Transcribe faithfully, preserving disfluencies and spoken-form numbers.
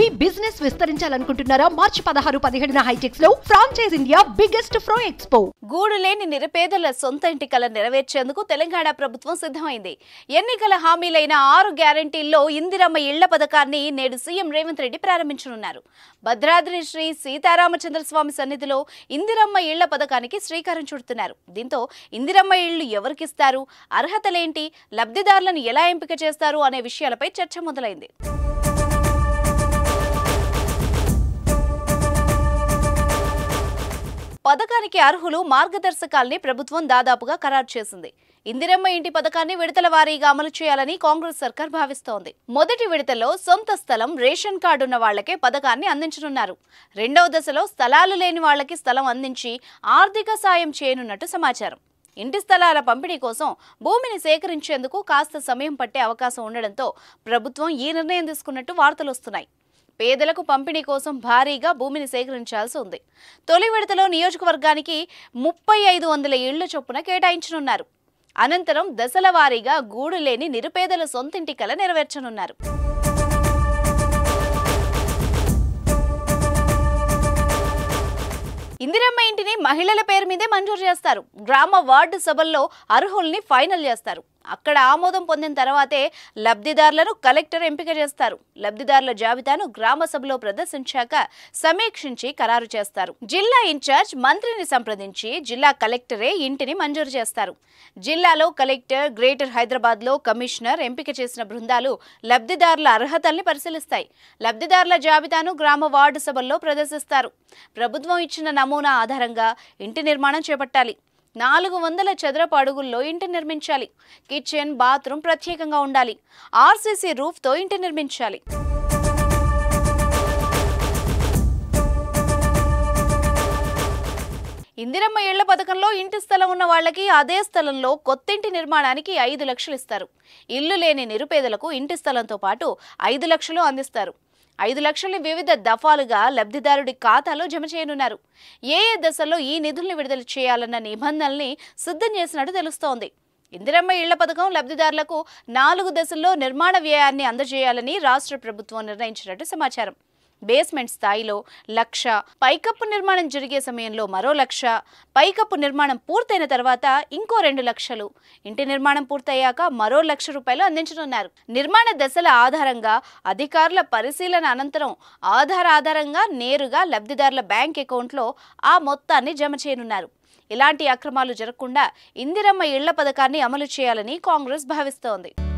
మీ business విస్తరించాలనుకుంటున్నారా? మార్చి పదహారు పదిహేడున హైటెక్స్ లో ఫ్రాంచైజ్ ఇండియా బిగ్గెస్ట్ ఫ్రో ఎక్స్పో. గూడు లేని నిరుపేదల సొంత ఇంటి కల నెరవేర్చేందుకు తెలంగాణ ప్రభుత్వం సిద్ధమైంది. ఎన్నికల హామీలైన ఆరు గ్యారంటీల్లో ఇందిరమ్మ ఇళ్ల పథకాన్ని నేడు సీఎం రేవంత్ రెడ్డి ప్రారంభించనున్నారు. భద్రాద్రి శ్రీ సీతారామచంద్రస్వామి సన్నిధిలో ఇందిరమ్మ ఇళ్ల పథకానికి శ్రీకారం చుడుతున్నారు. దీంతో ఇందిరమ్మ ఇళ్లు ఎవరికిస్తారు, అర్హతలేంటి, లబ్ధిదారులను ఎలా ఎంపిక చేస్తారు అనే విషయాలపై చర్చ మొదలైంది. పథకానికి అర్హులు మార్గదర్శకాల్ని ప్రభుత్వం దాదాపుగా ఖరారు చేసింది. ఇందిరమ్మ ఇంటి పథకాన్ని విడతల వారీగా అమలు చేయాలని కాంగ్రెస్ సర్కార్ భావిస్తోంది. మొదటి విడతలో సొంత స్థలం, రేషన్ కార్డు ఉన్న వాళ్లకే పథకాన్ని అందించనున్నారు. రెండవ దశలో స్థలాలు లేని వాళ్లకి స్థలం అందించి ఆర్థిక సాయం చేయనున్నట్టు సమాచారం. ఇంటి స్థలాల పంపిణీ కోసం భూమిని సేకరించేందుకు కాస్త సమయం పట్టే అవకాశం ఉండడంతో ప్రభుత్వం ఈ నిర్ణయం తీసుకున్నట్టు వార్తలు వస్తున్నాయి. పేదలకు పంపిణీ కోసం భారీగా భూమిని సేకరించాల్సి ఉంది. తొలి విడతలో నియోజకవర్గానికి ముప్పై ఐదు వందల ఇళ్ల చొప్పున కేటాయించనున్నారు. అనంతరం దశల వారీగా గూడు లేని నిరుపేదల సొంతింటి కల నెరవేర్చనున్నారు. ఇందిరమ్మ ఇంటిని మహిళల పేరు మీదే మంజూరు చేస్తారు. గ్రామ వార్డు సభల్లో అర్హుల్ని ఫైనల్ చేస్తారు. అక్కడ ఆమోదం పొందిన తర్వాతే లబ్ధిదారులను కలెక్టర్ ఎంపిక చేస్తారు. లబ్ధిదారుల జాబితాను గ్రామ సభలో ప్రదర్శించాక సమీక్షించి ఖరారు చేస్తారు. జిల్లా ఇన్ఛార్జ్ మంత్రిని సంప్రదించి జిల్లా కలెక్టరే ఇంటిని మంజూరు చేస్తారు. జిల్లాలో కలెక్టర్, గ్రేటర్ హైదరాబాద్ లో కమిషనర్ ఎంపిక చేసిన బృందాలు లబ్ధిదారుల అర్హతల్ని పరిశీలిస్తాయి. లబ్ధిదారుల జాబితాను గ్రామ వార్డు సభల్లో ప్రదర్శిస్తారు. ప్రభుత్వం ఇచ్చిన నమూనా ఆధారంగా ఇంటి నిర్మాణం చేపట్టాలి. నాలుగు వందల చదరపు అడుగుల్లో ఇంటి నిర్మించాలి. కిచెన్, బాత్రూమ్ ప్రత్యేకంగా ఉండాలి. ఆర్సీసీ రూఫ్తో ఇంటి నిర్మించాలి. ఇందిరమ్మ ఇళ్ల పథకంలో ఇంటి స్థలం ఉన్న వాళ్లకి అదే స్థలంలో కొత్తింటి నిర్మాణానికి ఐదు లక్షలు ఇస్తారు. ఇల్లు లేని నిరుపేదలకు ఇంటి స్థలంతో పాటు ఐదు లక్షలు అందిస్తారు. ఐదు లక్షల్ని వివిధ దఫాలుగా లబ్ధిదారుడి ఖాతాలో జమ చేయనున్నారు. ఏ ఏ దశల్లో ఈ నిధుల్ని విడుదల చేయాలన్న నిబంధనల్ని సిద్ధం చేసినట్టు తెలుస్తోంది. ఇందిరమ్మ ఇళ్ల పథకం లబ్ధిదారులకు నాలుగు దశల్లో నిర్మాణ వ్యయాన్ని అందజేయాలని రాష్ట్ర ప్రభుత్వం నిర్ణయించినట్టు సమాచారం. బేస్మెంట్ స్థాయిలో లక్ష, పైకప్పు నిర్మాణం జరిగే సమయంలో మరో లక్ష, పైకప్పు నిర్మాణం పూర్తయిన తర్వాత ఇంకో రెండు లక్షలు, ఇంటి నిర్మాణం పూర్తయ్యాక మరో లక్ష రూపాయలు అందించనున్నారు. నిర్మాణ దశల ఆధారంగా అధికారుల పరిశీలన అనంతరం ఆధార్ ఆధారంగా నేరుగా లబ్ధిదారుల బ్యాంక్ అకౌంట్లో ఆ మొత్తాన్ని జమ చేయనున్నారు. ఇలాంటి అక్రమాలు జరగకుండా ఇందిరమ్మ ఇళ్ల పథకాన్ని అమలు చేయాలని కాంగ్రెస్ భావిస్తోంది.